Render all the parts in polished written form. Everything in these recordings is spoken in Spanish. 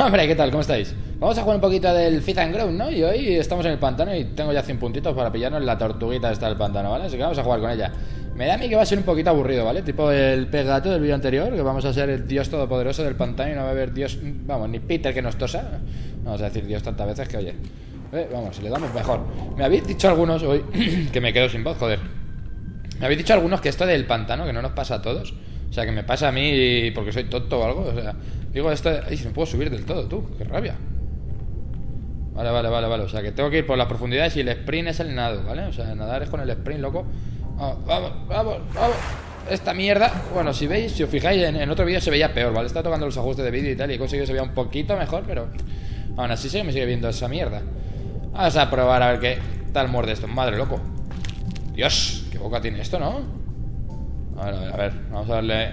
Hombre, ¿qué tal? ¿Cómo estáis? Vamos a jugar un poquito del Fit and Ground, ¿no? Y hoy estamos en el pantano y tengo ya 100 puntitos para pillarnos la tortuguita esta del pantano, ¿vale? Así que vamos a jugar con ella. Me da a mí que va a ser un poquito aburrido, ¿vale? Tipo el pez gato del vídeo anterior, que vamos a ser el dios todopoderoso del pantano y no va a haber dios... Vamos, ni Peter que nos tosa. Vamos a decir dios tantas veces que, oye... vamos, si le damos mejor. Me habéis dicho algunos hoy... que me quedo sin voz, joder. Me habéis dicho algunos que esto del pantano, que no nos pasa a todos. O sea, que me pasa a mí porque soy tonto o algo. O sea, digo esto... Ay, si no puedo subir del todo, tú. Qué rabia. Vale. O sea, que tengo que ir por las profundidades y el sprint es el nado, ¿vale? O sea, nadar es con el sprint, loco. Vamos. Esta mierda... Bueno, si veis, si os fijáis, en otro vídeo se veía peor, ¿vale? Está tocando los ajustes de vídeo y tal y he conseguido que se vea un poquito mejor, pero... Aún así me sigue viendo esa mierda. Vamos a probar a ver qué tal muerde esto. Madre, loco. Dios, qué boca tiene esto, ¿no? A ver, vamos a darle...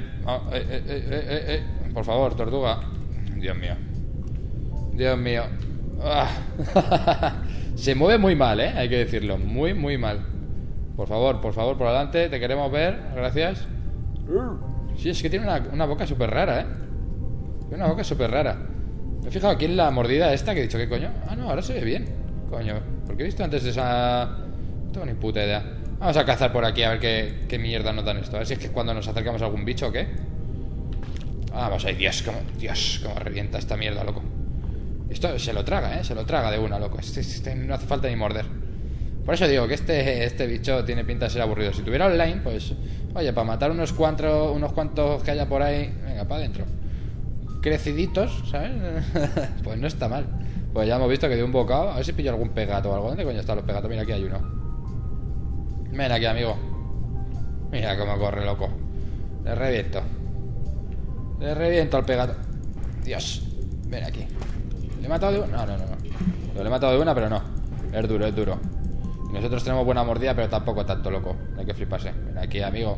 Por favor, tortuga. Dios mío. Se mueve muy mal, hay que decirlo. Muy mal. Por favor, por adelante. Te queremos ver, gracias. Sí, es que tiene una boca súper rara, Tiene una boca súper rara. Me he fijado aquí en la mordida esta que he dicho, ¿qué coño? Ah, no, ahora se ve bien. Coño, porque he visto antes de esa... No tengo ni puta idea. Vamos a cazar por aquí a ver qué mierda nos dan esto. A ver si es que cuando nos acercamos a algún bicho o qué. Vamos ahí, Dios, cómo revienta esta mierda, loco. Esto se lo traga, se lo traga de una, loco. Este no hace falta ni morder. Por eso digo que este bicho tiene pinta de ser aburrido. Si tuviera online, pues... Oye, para matar unos cuantos que haya por ahí... Venga, para adentro. Creciditos, ¿sabes? Pues no está mal. Pues ya hemos visto que de un bocado... A ver si pillo algún pegato o algo. ¿Dónde coño están los pegatos? Mira, aquí hay uno. Ven aquí, amigo. Mira cómo corre, loco. Le reviento al pegato. Dios. Ven aquí. ¿Le he matado de una? No. Le he matado de una, pero no. Es duro. Y nosotros tenemos buena mordida, pero tampoco tanto, loco. No hay que fliparse. Ven aquí, amigo.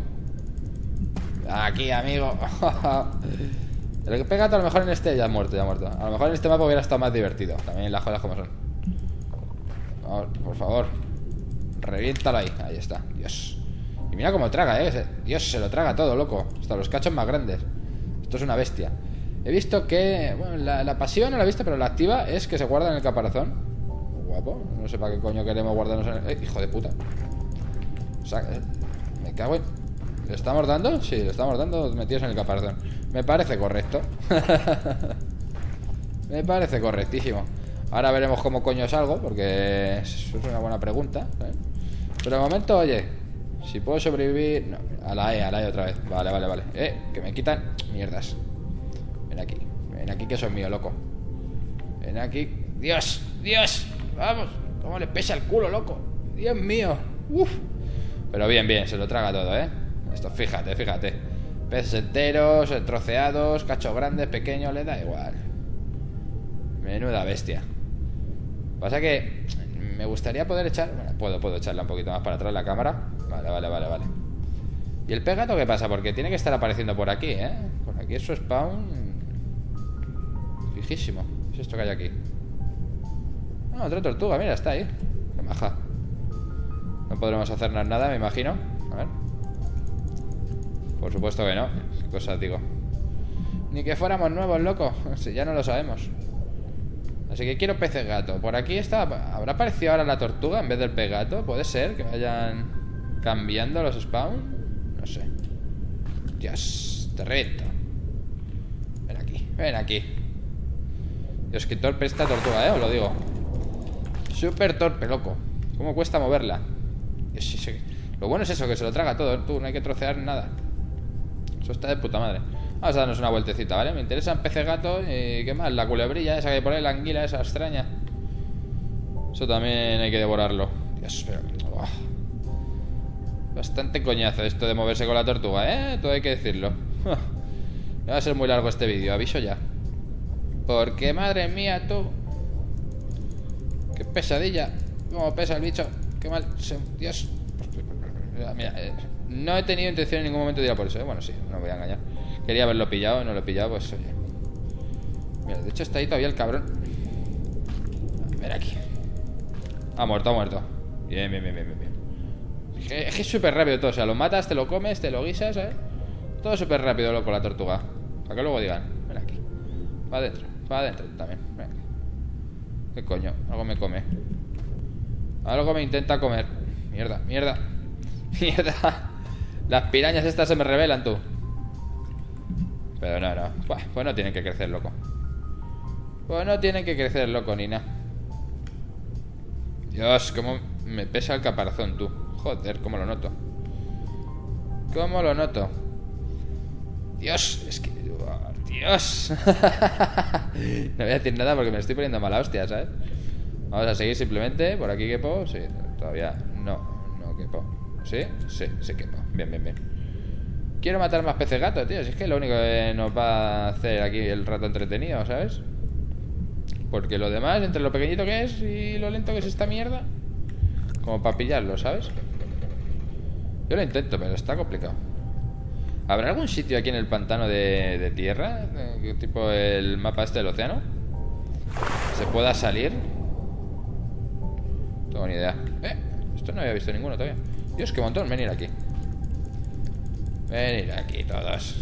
El pegato a lo mejor en este ya ha muerto. A lo mejor en este mapa hubiera estado más divertido. También las cosas como son. Vamos, por favor. Reviéntalo ahí. Ahí está. Dios. Y mira cómo traga, Dios, se lo traga todo, loco. Hasta los cachos más grandes. Esto es una bestia. He visto que... Bueno, la pasiva no la he visto, pero la activa es que se guarda en el caparazón. Guapo. No sé para qué coño queremos guardarnos en el... hijo de puta. O sea, me cago en... ¿Le estamos dando? Sí, le estamos dando metidos en el caparazón. Me parece correcto. Me parece correctísimo. Ahora veremos cómo coño salgo, porque eso es una buena pregunta, ¿sabes? Pero de momento, oye, si puedo sobrevivir... No, a la E otra vez. Vale. Que me quitan mierdas. Ven aquí que eso es mío, loco. Ven aquí. Dios. Vamos. Cómo le pesa el culo, loco. Dios mío. Uf. Pero bien, se lo traga todo, Esto, fíjate. Peces enteros, troceados, cachos grandes, pequeños, le da igual. Menuda bestia. Pasa que me gustaría poder echar... Bueno, puedo echarla un poquito más para atrás la cámara. Vale. ¿Y el pegato qué pasa? Porque tiene que estar apareciendo por aquí, Por aquí es su spawn. Fijísimo. ¿Qué es esto que hay aquí? Ah, otra tortuga, mira, está ahí. Qué maja. No podremos hacernos nada, me imagino. A ver. Por supuesto que no. ¿Qué cosas digo? Ni que fuéramos nuevos, loco. Si ya no lo sabemos. Así que quiero peces gato. Por aquí está... ¿Habrá aparecido ahora la tortuga en vez del pez gato? ¿Puede ser que vayan cambiando los spawn? No sé. Dios, te reviento. Ven aquí. Dios, que torpe esta tortuga, os lo digo. Súper torpe, loco. ¿Cómo cuesta moverla? Dios, lo bueno es eso, que se lo traga todo. Tú, no hay que trocear nada. Eso está de puta madre. Vamos a darnos una vueltecita, ¿vale? Me interesan peces gatos y... ¿Qué más? La culebrilla esa que hay por ahí, la anguila esa extraña. Eso también hay que devorarlo. Dios, pero... Bastante coñazo esto de moverse con la tortuga, Todo hay que decirlo. Va a ser muy largo este vídeo, aviso ya. Porque, madre mía, tú... Qué pesadilla. Cómo pesa el bicho. Qué mal... Dios. Mira, no he tenido intención en ningún momento de ir a por eso, Bueno, sí, no me voy a engañar. Quería haberlo pillado, no lo he pillado, pues oye. Mira, de hecho está ahí todavía el cabrón. Ven aquí. Ha muerto. Bien. Es que es súper rápido todo, o sea, lo matas, te lo comes, te lo guisas, Todo súper rápido, loco, la tortuga. Para que luego digan, ven aquí. Va adentro. para adentro también. Venga. ¿Qué coño? Algo me come. Algo me intenta comer. Mierda, mierda. Mierda. Las pirañas estas se me revelan, tú. Pero no, no. Pues no tienen que crecer, loco. Pues no tienen que crecer, loco, ni nada. Dios, cómo me pesa el caparazón, tú. Joder, cómo lo noto. Cómo lo noto. Dios, es que... Dios. No voy a decir nada porque me estoy poniendo mala hostia, ¿sabes? Vamos a seguir simplemente. Por aquí quepo. Sí, todavía no quepo. ¿Sí? Sí, sí quepo. Bien, bien, bien. Quiero matar más peces gato, tío. Si es que es lo único que nos va a hacer aquí el rato entretenido, ¿sabes? Porque lo demás, entre lo pequeñito que es y lo lento que es esta mierda, como para pillarlo, ¿sabes? Yo lo intento, pero está complicado. ¿Habrá algún sitio aquí en el pantano de tierra? Tipo el mapa este del océano. ¿Se pueda salir? No tengo ni idea. Esto no había visto ninguno todavía. Dios, qué montón. Venir aquí. Venir aquí todos.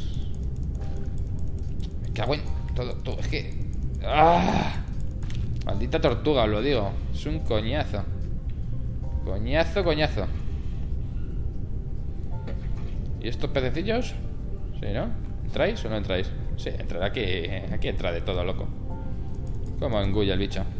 Me cago en todo. Es que... ¡Ah! Maldita tortuga, os lo digo. Es un coñazo. Coñazo, coñazo. ¿Y estos pececillos? Sí, ¿no? ¿Entráis o no entráis? Sí, entrar aquí. Aquí entra de todo, loco. ¿Cómo engulla el bicho?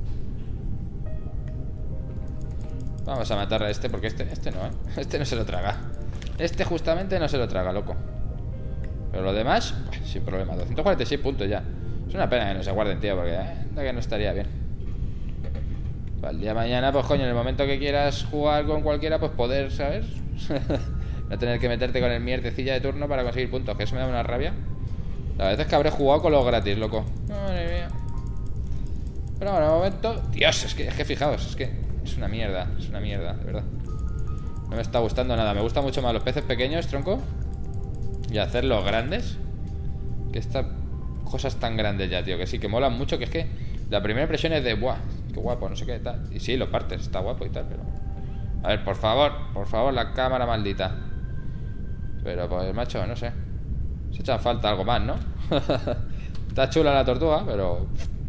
Vamos a matar a este porque este no, ¿eh? Este no se lo traga. Este justamente no se lo traga, loco. Pero lo demás, pues, sin problema. 246 puntos ya. Es una pena que no se guarden, tío, porque que no estaría bien. Para el día de mañana, pues coño, en el momento que quieras jugar con cualquiera, pues poder, ¿sabes? No tener que meterte con el mierdecilla de turno para conseguir puntos, que eso me da una rabia. La verdad es que habré jugado con los gratis, loco. Madre mía. Pero bueno, de momento... Dios, es que fijaos, es que es una mierda, de verdad. No me está gustando nada. Me gustan mucho más los peces pequeños, tronco, y hacerlos grandes que estas cosas tan grandes ya, tío. Que sí, que molan mucho, que es que la primera impresión es de ¡buah! Qué guapo, no sé qué, tal. Y sí, lo partes, está guapo y tal, pero... A ver, por favor, la cámara maldita. Pero pues, macho, no sé. Se echan falta algo más, ¿no? Está chula la tortuga, pero...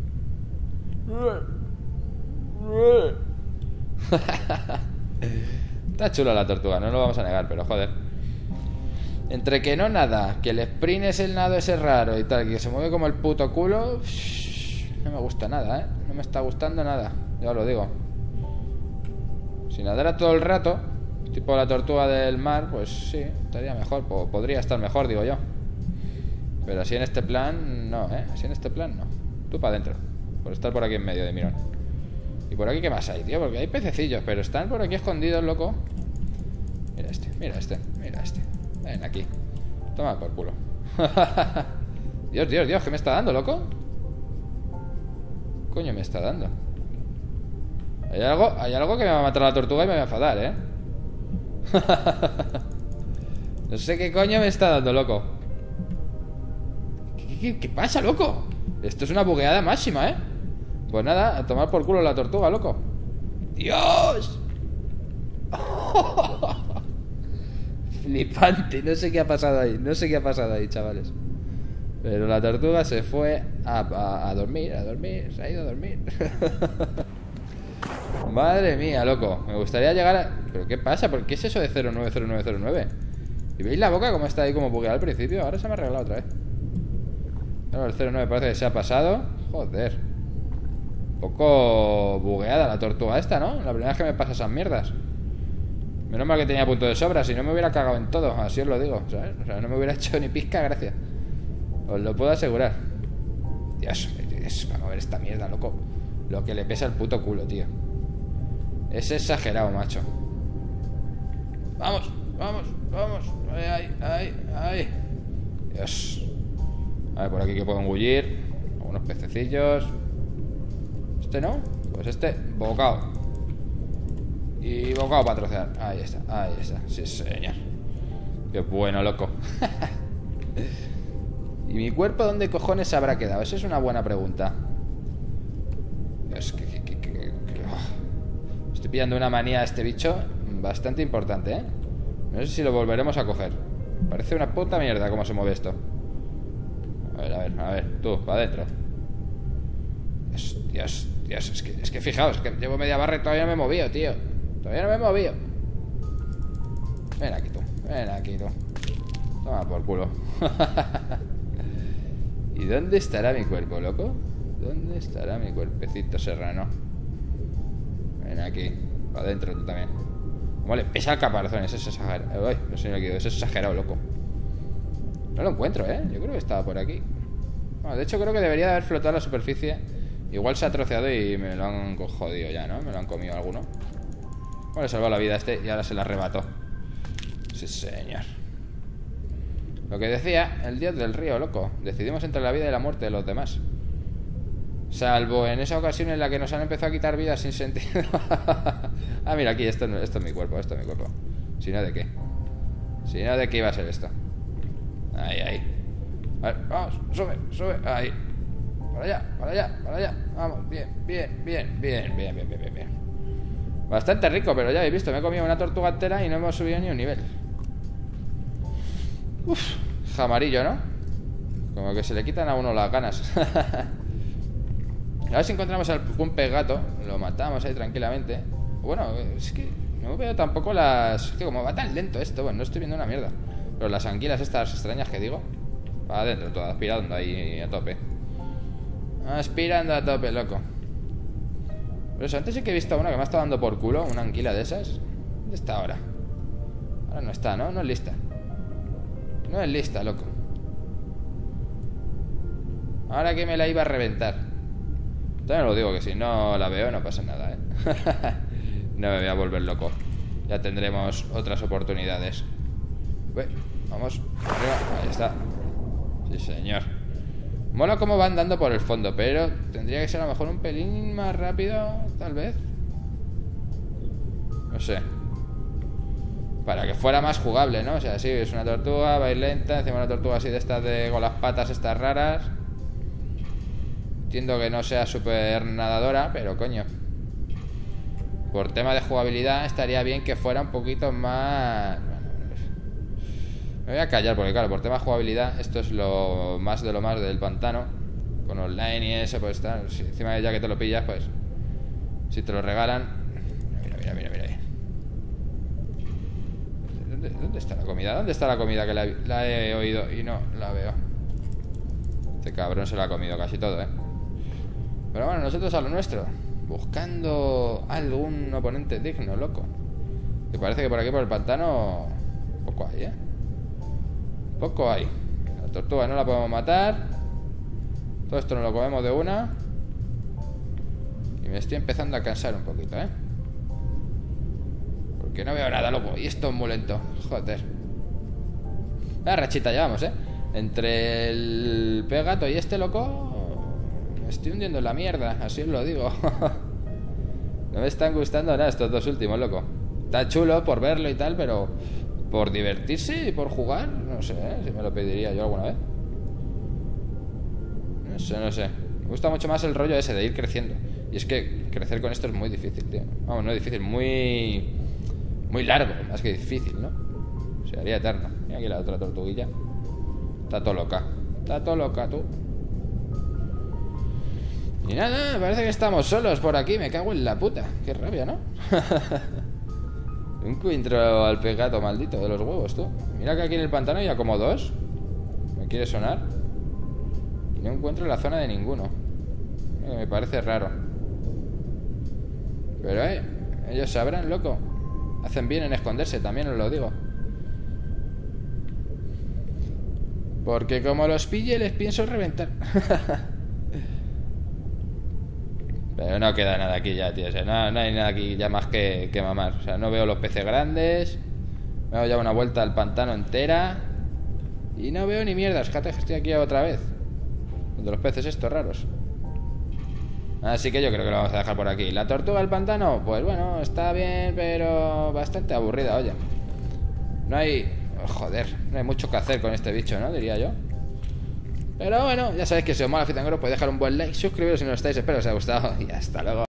Está chula la tortuga, no lo vamos a negar, pero joder. Entre que no nada, que el sprint es el nado ese raro y tal, que se mueve como el puto culo, no me gusta nada, ¿eh? No me está gustando nada, ya os lo digo. Si nadara todo el rato, tipo la tortuga del mar, pues sí, estaría mejor, podría estar mejor, digo yo. Pero así en este plan, no, ¿eh? Así en este plan, no. Tú para adentro, por estar por aquí en medio de mirón. ¿Y por aquí qué más hay, tío? Porque hay pececillos, pero están por aquí escondidos, loco. Mira este, mira este, mira este. Ven aquí. Toma por culo. Dios, Dios, Dios, ¿qué me está dando, loco? ¿Qué coño me está dando? Hay algo que me va a matar a la tortuga y me va a enfadar, ¿eh? No sé qué coño me está dando, loco. ¿Qué pasa, loco? Esto es una bugueada máxima, ¿eh? Pues nada, a tomar por culo la tortuga, loco. ¡Dios! Flipante, no sé qué ha pasado ahí. No sé qué ha pasado ahí, chavales. Pero la tortuga se fue a dormir, se ha ido a dormir. Madre mía, loco. Me gustaría llegar a... ¿Pero qué pasa? ¿Por qué es eso de 090909? ¿Y veis la boca cómo está ahí como bugueada al principio? Ahora se me ha arreglado otra vez. Claro, el 09 parece que se ha pasado. Joder. Un poco bugueada la tortuga esta, ¿no? La primera vez que me pasa esas mierdas. Menos mal que tenía punto de sobra. Si no me hubiera cagado en todo, así os lo digo, ¿sabes? O sea, no me hubiera hecho ni pizca gracia. Os lo puedo asegurar. Dios, vamos a ver esta mierda, loco. Lo que le pesa el puto culo, tío. Es exagerado, macho. Vamos, vamos, vamos. Ay. Dios. A ver, por aquí que puedo engullir. Algunos pececillos. ¿Este no? Pues este, bocado. Y bocado para trocear. Ahí está. Sí, señor. Qué bueno, loco. ¿Y mi cuerpo dónde cojones se habrá quedado? Esa es una buena pregunta. Es que estoy pillando una manía a este bicho bastante importante, ¿eh? No sé si lo volveremos a coger. Parece una puta mierda cómo se mueve esto. A ver, tú, para adentro. Dios, es que fijaos, que llevo media barra y todavía no me he movido, tío. Todavía no me he movido. Ven aquí tú, ven aquí tú. Toma por culo. ¿Y dónde estará mi cuerpo, loco? ¿Dónde estará mi cuerpecito serrano? Ven aquí, para adentro tú también. Vale, pesa el caparazón, eso es exagerado. Ay, no sé lo que digo, eso es exagerado, loco. No lo encuentro, yo creo que estaba por aquí. Bueno, de hecho creo que debería de haber flotado a la superficie. Igual se ha troceado y me lo han jodido ya, ¿no? Me lo han comido alguno. Bueno, le salvó la vida a este y ahora se la arrebató. Sí, señor. Lo que decía, el dios del río, loco. Decidimos entre la vida y la muerte de los demás. Salvo en esa ocasión en la que nos han empezado a quitar vidas sin sentido. Ah, mira, aquí, esto es mi cuerpo, esto es mi cuerpo. Si no, ¿de qué? Si no, ¿de qué iba a ser esto? Ahí, ahí. A ver, vamos, sube, sube, ahí. Para allá, para allá, para allá. Vamos, bien, bien, bien, bien, bien, bien, bien, bien, bien. Bastante rico, pero ya habéis visto, me he comido una tortuga entera y no hemos subido ni un nivel. Uf, jamarillo, ¿no? Como que se le quitan a uno las ganas. A ver si encontramos algún pegato. Lo matamos ahí tranquilamente. Bueno, es que no veo tampoco las... Es que como va tan lento esto, bueno, no estoy viendo una mierda. Pero las anguilas estas extrañas que digo, para adentro, todo aspirando ahí a tope. Aspirando a tope, loco. Pero eso, antes sí que he visto una que me ha estado dando por culo, una anguila de esas. ¿Dónde está ahora? Ahora no está, ¿no? No es lista. No es lista, loco. Ahora que me la iba a reventar. También lo digo que si no la veo no pasa nada, No me voy a volver loco. Ya tendremos otras oportunidades. Vamos, arriba, ahí está. Sí, señor. Mola cómo van dando por el fondo, pero tendría que ser a lo mejor un pelín más rápido, tal vez. No sé. Para que fuera más jugable, ¿no? O sea, sí, es una tortuga, va a ir lenta. Encima una tortuga así de estas con las patas estas raras. Entiendo que no sea súper nadadora, pero coño, por tema de jugabilidad estaría bien que fuera un poquito más... Me voy a callar porque claro, por tema de jugabilidad esto es lo más del pantano. Con online y eso, pues está... Si encima ya que te lo pillas, pues... Si te lo regalan... Mira ahí. ¿Dónde está la comida? ¿Dónde está la comida que la he oído y no la veo? Este cabrón se lo ha comido casi todo, Pero bueno, nosotros a lo nuestro. Buscando algún oponente digno, loco. Que parece que por aquí, por el pantano, poco hay, Poco hay. La tortuga no la podemos matar. Todo esto nos lo comemos de una. Y me estoy empezando a cansar un poquito, Porque no veo nada, loco. Y esto es muy lento. Joder. La rachita llevamos, Entre el pegato y este loco, me estoy hundiendo en la mierda. Así os lo digo. No me están gustando nada estos dos últimos, loco. Está chulo por verlo y tal, pero por divertirse y por jugar, no sé, si me lo pediría yo alguna vez. No sé. Me gusta mucho más el rollo ese de ir creciendo. Y es que crecer con esto es muy difícil, tío. Vamos, no es difícil, muy largo, más que difícil, ¿no? Se haría eterno. Mira aquí la otra tortuguilla. Está todo loca. Está todo loca, tú. Y nada, parece que estamos solos por aquí. Me cago en la puta. Qué rabia, ¿no? Encuentro al pegato maldito de los huevos, tú. Mira que aquí en el pantano hay como dos. Me quiere sonar. Y no encuentro la zona de ninguno. Me parece raro. Pero ellos sabrán, loco. Hacen bien en esconderse, también os lo digo. Porque como los pille les pienso reventar. Pero no queda nada aquí ya, tío. O sea, no hay nada aquí ya más que mamar. O sea, no veo los peces grandes. Me he dado ya una vuelta al pantano entera. Y no veo ni mierdas. Fíjate que estoy aquí otra vez. De los peces estos raros. Así que yo creo que lo vamos a dejar por aquí. La tortuga del pantano, pues bueno, está bien, pero bastante aburrida, oye. No hay... Joder, no hay mucho que hacer con este bicho, ¿no? Diría yo. Pero bueno, ya sabéis que si os mola Fitangoros podéis dejar un buen like, suscribiros si no lo estáis, espero que os haya gustado y hasta luego.